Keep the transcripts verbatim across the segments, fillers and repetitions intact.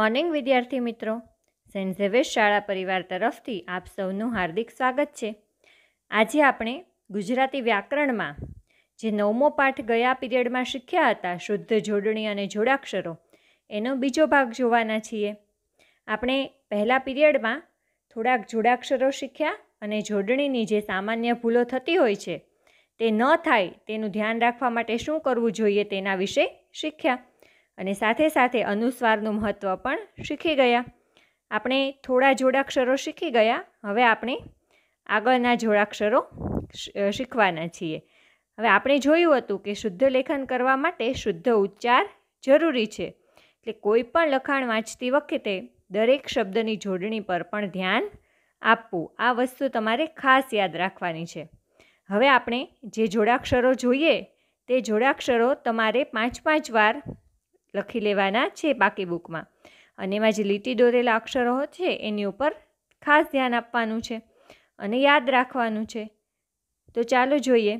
Morning વિદ્યાર્થી મિત્રો, Saint Xavier શાળા પરિવાર તરફથી આપ સૌનું હાર્દિક સ્વાગત છે. આજે આપણે ગુજરાતી વ્યાકરણમાં જે નવમો પાઠ ગયા પીરિયડમાં શીખ્યા હતા, શુદ્ધ, જોડણી અને જોડાક્ષરો, એનો બીજો ભાગ જોવાના છીએ. આપણે પહેલા પીરિયડમાં થોડાક જોડાક્ષરો શીખ્યા અને જોડણીની જે સામાન્ય ભૂલો થતી હોય છે તે ન થાય તેનું ધ્યાન રાખવા માટે શું કરવું જોઈએ તેના વિશે શીખ્યા અને સાથે સાથે અનુસ્વારનું મહત્ત્વ પણ શીખી ગયા. આપણે થોડા જોડાક્ષરો શીખી ગયા. હવે આપણે આગળના જોડાક્ષરો શીખવાના છીએ. હવે આપણે જોયું હતું કે શુદ્ધ લેખન કરવા માટે શુદ્ધ ઉચ્ચાર જરૂરી છે. એટલે કોઈ પણ લખાણ વાંચતી વખતે દરેક શબ્દની જોડણી પર પણ ધ્યાન આપવું, આ વસ્તુ તમારે ખાસ યાદ રાખવાની છે. હવે આપણે જે જોડાક્ષરો જોઈએ તે જોડાક્ષરો તમારે પાંચ પાંચ વાર લખી લેવાના છે બાકી બુકમાં, અને એમાં જે લીટી દોરેલા અક્ષરો છે એની ઉપર ખાસ ધ્યાન આપવાનું છે અને યાદ રાખવાનું છે. તો ચાલો જોઈએ.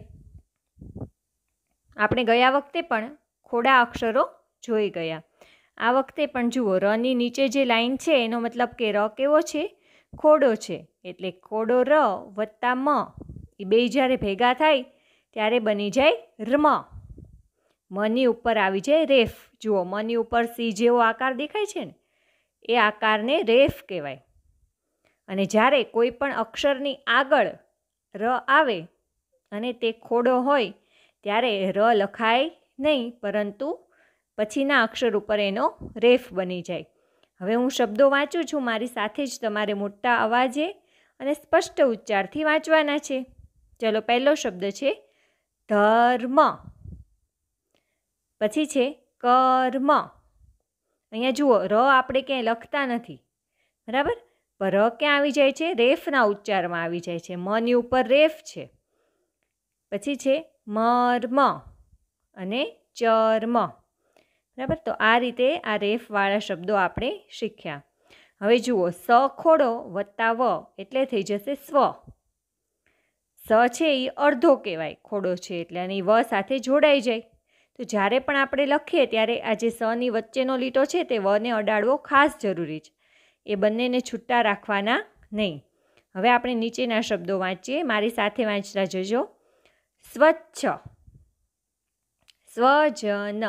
આપણે ગયા વખતે પણ ખોડા અક્ષરો જોઈ ગયા. આ વખતે પણ જુઓ, રની નીચે જે લાઈન છે એનો મતલબ કે ર કેવો છે? ખોડો છે. એટલે ખોડો ર વત્તા મ, એ બે જ્યારે ભેગા થાય ત્યારે બની જાય રમ. મની ઉપર આવી જાય રેફ. જુઓ, મની ઉપર સી જેવો આકાર દેખાય છે ને, એ આકારને રેફ કહેવાય. અને જ્યારે કોઈ પણ અક્ષરની આગળ ર આવે અને તે ખોડો હોય ત્યારે ર લખાય નહીં, પરંતુ પછીના અક્ષર ઉપર એનો રેફ બની જાય. હવે હું શબ્દો વાંચું છું, મારી સાથે જ તમારે મોટા અવાજે અને સ્પષ્ટ ઉચ્ચારથી વાંચવાના છે. ચલો, પહેલો શબ્દ છે ધર્મ, પછી છે કર્મ. અહીંયા જુઓ, ર આપણે ક્યાંય લખતા નથી, બરાબર, પણ ર ક્યાં આવી જાય છે? રેફના ઉચ્ચારમાં આવી જાય છે. મની ઉપર રેફ છે. પછી છે મર્મ અને ચર્મ, બરાબર. તો આ રીતે આ રેફવાળા શબ્દો આપણે શીખ્યા. હવે જુઓ, સ ખોડો વત્તા વ એટલે થઈ જશે સ્વ. સ છે એ અડધો કહેવાય, ખોડો છે એટલે, અને એ વ સાથે જોડાઈ જાય. તો જ્યારે પણ આપણે લખીએ ત્યારે આ જે સની વચ્ચેનો લીટો છે તે વને અડાડવો ખાસ જરૂરી છે. એ બંનેને છૂટા રાખવાના નહીં. હવે આપણે નીચેના શબ્દો વાંચીએ. મારી સાથે વાંચતા જજો. સ્વચ્છ, સ્વજન,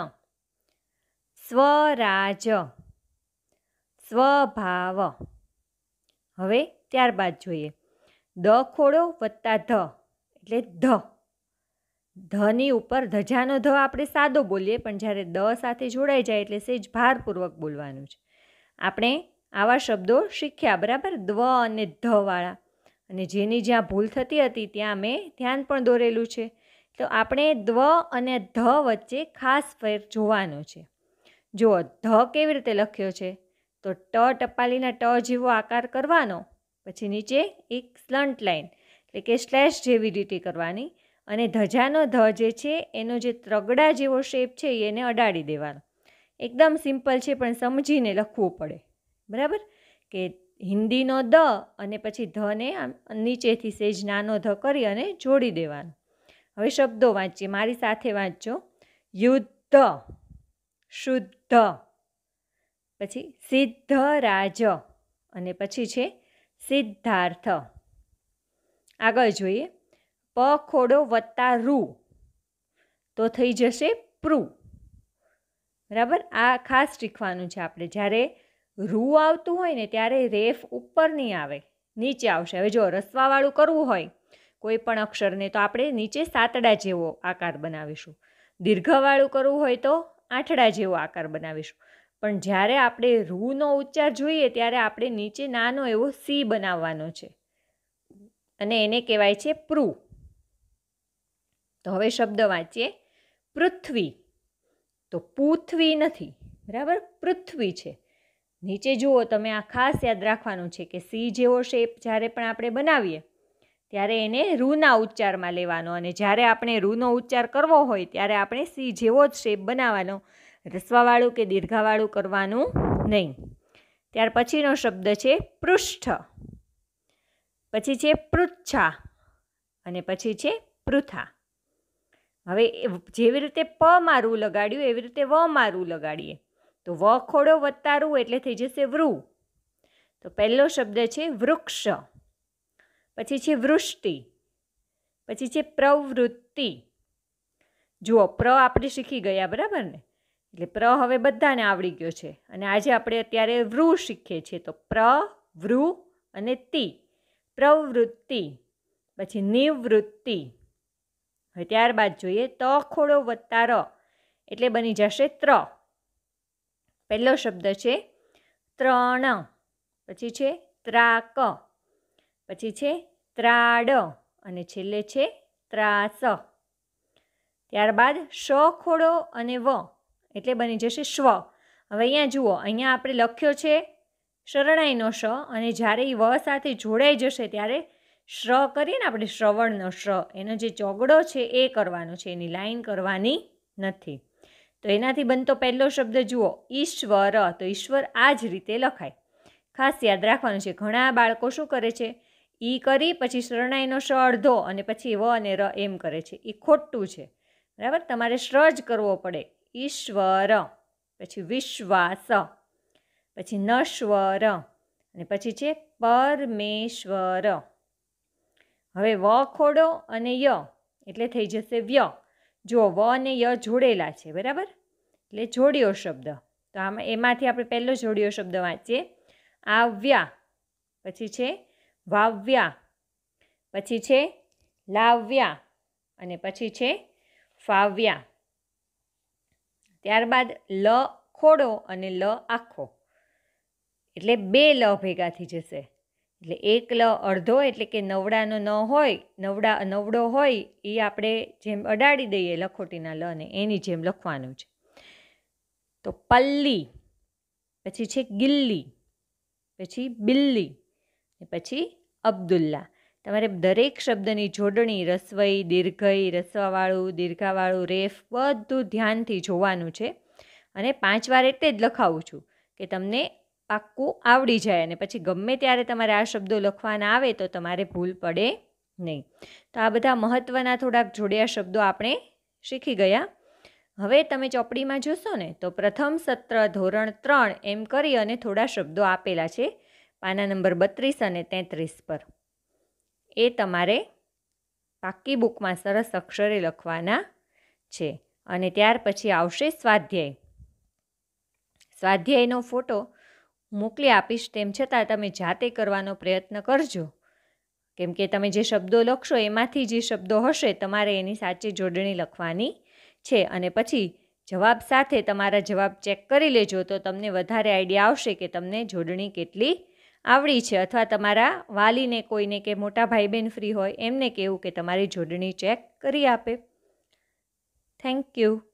સ્વરાજ, સ્વભાવ. હવે ત્યારબાદ જોઈએ, દ ખોડો વત્તા ધ એટલે ધ. ધની ઉપર ધજાનો ધ આપણે સાદો બોલીએ, પણ જ્યારે દ સાથે જોડાઈ જાય એટલે સેજ ભારપૂર્વક બોલવાનું છે. આપણે આવા શબ્દો શીખ્યા, બરાબર, દ્વ અને ધવાળા. અને જેની જ્યાં ભૂલ થતી હતી ત્યાં મેં ધ્યાન પણ દોરેલું છે. તો આપણે દ્વ અને ધ વચ્ચે ખાસ ફેર જોવાનો છે. જુઓ, ધ કેવી રીતે લખ્યો છે? તો ટ ટપાલીના ટ જેવો આકાર કરવાનો, પછી નીચે એક સ્લન્ટ લાઈન એટલે કે સ્લેશ જેવી રીતે કરવાની, અને ધજાનો ધ જે છે એનો જે ત્રગડા જેવો શેપ છે એને અડાડી દેવાનો. એકદમ સિમ્પલ છે, પણ સમજીને લખવું પડે, બરાબર. કે હિન્દીનો દ અને પછી ધને નીચેથી સેજ નાનો ધ કરી અને જોડી દેવાનો. હવે શબ્દો વાંચીએ. મારી સાથે વાંચજો. યુદ્ધ, શુદ્ધ, પછી સિદ્ધરાજ, અને પછી છે સિદ્ધાર્થ. આગળ જોઈએ. પ ખોડો વત્તા રૂ તો થઈ જશે પ્રૂ, બરાબર. આ ખાસ શીખવાનું છે આપણે. જ્યારે રૂ આવતું હોય ને ત્યારે રેફ ઉપર નહીં આવે, નીચે આવશે. હવે જો રસવાવાળું કરવું હોય કોઈ પણ અક્ષરને તો આપણે નીચે સાતડા જેવો આકાર બનાવીશું. દીર્ઘવાળું કરવું હોય તો આઠડા જેવો આકાર બનાવીશું. પણ જ્યારે આપણે રૂનો ઉચ્ચાર જોઈએ ત્યારે આપણે નીચે નાનો એવો સી બનાવવાનો છે, અને એને કહેવાય છે પ્રૂ. તો હવે શબ્દ વાંચીએ. પૃથ્વી, તો પૃથ્વી નથી, બરાબર, પૃથ્વી છે. નીચે જુઓ તમે, આ ખાસ યાદ રાખવાનું છે કે સી જેવો શેપ જ્યારે પણ આપણે બનાવીએ ત્યારે એને રૂના ઉચ્ચારમાં લેવાનો, અને જ્યારે આપણે રૂનો ઉચ્ચાર કરવો હોય ત્યારે આપણે સી જેવો જ શેપ બનાવવાનો, રસવાવાળું કે દીર્ઘાવાળું કરવાનું નહીં. ત્યાર પછીનો શબ્દ છે પૃષ્ઠ, પછી છે પૃચ્છા, અને પછી છે પૃથા. હવે જેવી રીતે પ માં રૂ લગાડ્યું એવી રીતે વ માં રૂ લગાડીએ. તો વ ખોડો વત્તા રૂ એટલે થઈ જશે વૃ. તો પહેલો શબ્દ છે વૃક્ષ, પછી છે વૃષ્ટિ, પછી છે પ્રવૃત્તિ. જુઓ, પ્ર આપણે શીખી ગયા, બરાબર ને? એટલે પ્ર હવે બધાને આવડી ગયો છે. અને આજે આપણે અત્યારે વૃ શીખીએ છીએ. તો પ્ર, વૃ અને તિ, પ્રવૃત્તિ, પછી નિવૃત્તિ. હવે ત્યારબાદ જોઈએ ત ખોડો વત્તા ર એટલે બની જશે ત્ર. પહેલો શબ્દ છે ત્રણ, પછી છે ત્રાક, પછી છે ત્રાડ અને છેલ્લે છે ત્રાસ. ત્યારબાદ શ ખોડો અને વ એટલે બની જશે શ્વ. હવે અહીંયા જુઓ, અહીંયા આપણે લખ્યો છે શરણાઈનો શ, અને જ્યારે એ વ સાથે જોડાઈ જશે ત્યારે શ્ર કરીએ ને આપણે, શ્રવણનો શ્ર, એનો જે ચોગડો છે એ કરવાનો છે, એની લાઈન કરવાની નથી. તો એનાથી બનતો પહેલો શબ્દ જુઓ ઈશ્વર. તો ઈશ્વર આ જ રીતે લખાય. ખાસ યાદ રાખવાનું છે. ઘણા બાળકો શું કરે છે, ઈ કરી પછી શરણાઈનો શ અડધો અને પછી વ અને ર એમ કરે છે. એ ખોટું છે, બરાબર? તમારે શ્ર જ કરવો પડે. ઈશ્વર, પછી વિશ્વાસ, પછી નશ્વર અને પછી છે પરમેશ્વર. હવે વ ખોડો અને ય એટલે થઈ જશે વ્ય. જો વ અને ય જોડેલા છે, બરાબર? એટલે જોડ્યો શબ્દ. તો આમાં એમાંથી આપણે પહેલો જોડ્યો શબ્દ વાંચીએ. આવ્યા, પછી છે વાવ્યા, પછી છે લાવ્યા અને પછી છે ફાવ્યા. ત્યારબાદ લ ખોડો અને લ આખો એટલે બે લ ભેગા થઈ જશે. એટલે એક લ અડધો એટલે કે નવડાનો ન હોય, નવડા નવડો હોય એ આપણે જેમ અડાડી દઈએ લખોટીના લ ને એની જેમ લખવાનું છે. તો પલ્લી, પછી છે ગિલ્લી, પછી બિલ્લી, પછી અબ્દુલ્લા. તમારે દરેક શબ્દની જોડણી, રસવઈ, દીર્ઘઈ, રસવાવાળું, દીર્ઘાવાળું, રેફ બધું ધ્યાનથી જોવાનું છે. અને પાંચ વાર એટલે જ લખાવું છું કે તમને પાક્કું આવડી જાય, અને પછી ગમે ત્યારે તમારે આ શબ્દો લખવાના આવે તો તમારે ભૂલ પડે નહીં. તો આ બધા મહત્ત્વના થોડાક જોડ્યા શબ્દો આપણે શીખી ગયા. હવે તમે ચોપડીમાં જોશો ને તો પ્રથમ સત્ર ધોરણ ત્રણ એમ કરી અને થોડા શબ્દો આપેલા છે પાના નંબર બત્રીસ અને તેત્રીસ પર. એ તમારે પાક્કી બુકમાં સરસ અક્ષરે લખવાના છે. અને ત્યાર પછી આવશે સ્વાધ્યાય. સ્વાધ્યાયનો ફોટો મોકલી આપીશ, તેમ છતાં તમે જાતે કરવાનો પ્રયત્ન કરજો, કેમ કે તમે જે શબ્દો લખશો એમાંથી જે શબ્દો હશે તમારે એની સાચી જોડણી લખવાની છે. અને પછી જવાબ સાથે તમારા જવાબ ચેક કરી લેજો તો તમને વધારે આઈડિયા આવશે કે તમને જોડણી કેટલી આવડી છે. અથવા તમારા વાલીને કોઈને કે મોટા ભાઈ બહેન ફ્રી હોય એમને કહેવું કે તમારી જોડણી ચેક કરી આપે. Thank you.